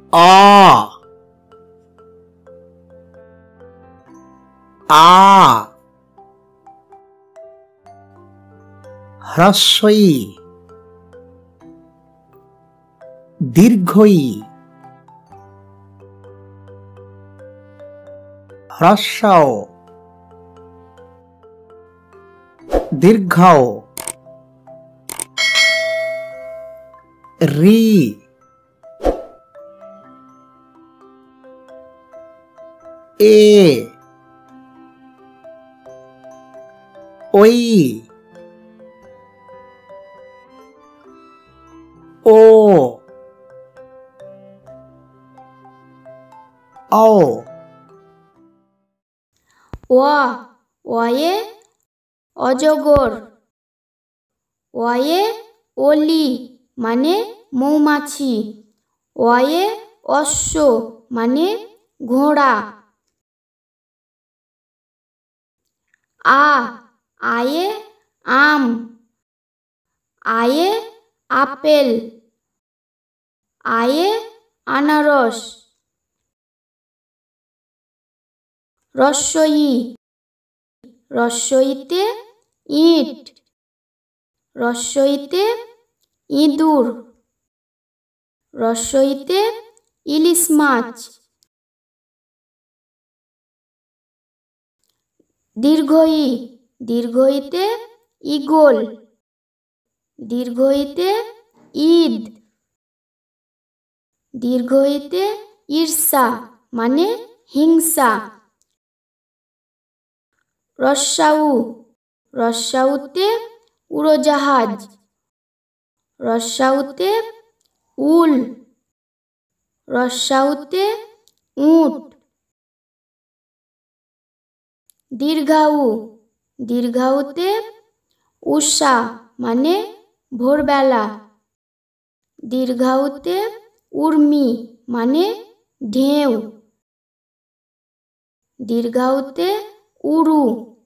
অ আ হ্রস্ব ই দীর্ঘ ই হ্রস্ব ও দীর্ঘ ও রি এ ওই ও ও অয়ে অজগর, অয়ে অলি মানে মৌমাছি, অয়ে অশ্ব মানে ঘোড়া। আয়ে আম, আয়ে আপেল, আয়ে আনারস। রস্বই, রস্বইতে ইট, রস্বইতে ইঁদুর, রস্বইতে ইলিশ মাছ। দীর্ঘই, দীর্ঘইতে ঈগল, দীর্ঘইতে ঈদ, দীর্ঘইতে ঈর্ষা মানে হিংসা। রস্যাউ, রস্যাউতে উড়োজাহাজ, রস্যাউতে উল, রস্যাউতে উট। দীর্ঘাউ, দীর্ঘাউতে উষা মানে ভোরবেলা, দীর্ঘাউতে উর্মি মানে ঢেউ, দীর্ঘাউতে উরু।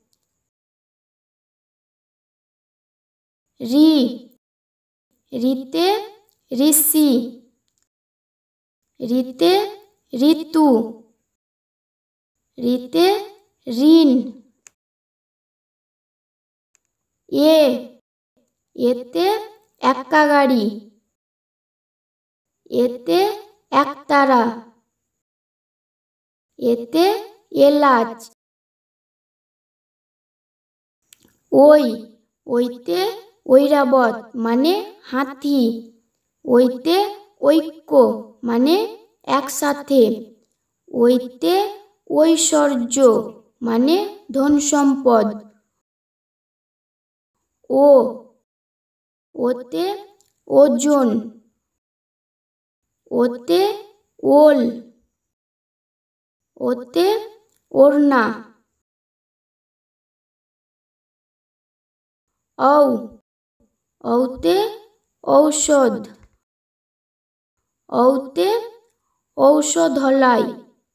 রি, রিতে ঋষি, রিতে ঋতু, রিতে ঋণ। এতে এক্কা গাড়ি, এতে একতারা, এতে এলাচ। ওইতে ঐরাবত মানে হাতি, ওইতে ঐক্য মানে একসাথে, ওইতে ঐশ্বর্য মানে ধন সম্পদ। ওতে ওজন, ওতে ওল, ওতে ওড়না। ঔতে ঔষধ, ঔতে ঔষধালয়,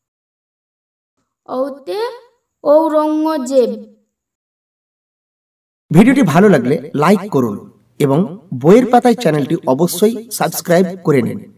ঔতে ঔরঙ্গজেব। ভিডিওটি ভালো লাগলে লাইক করুন এবং বইয়ের পাতায় চ্যানেলটি অবশ্যই সাবস্ক্রাইব করে নিন।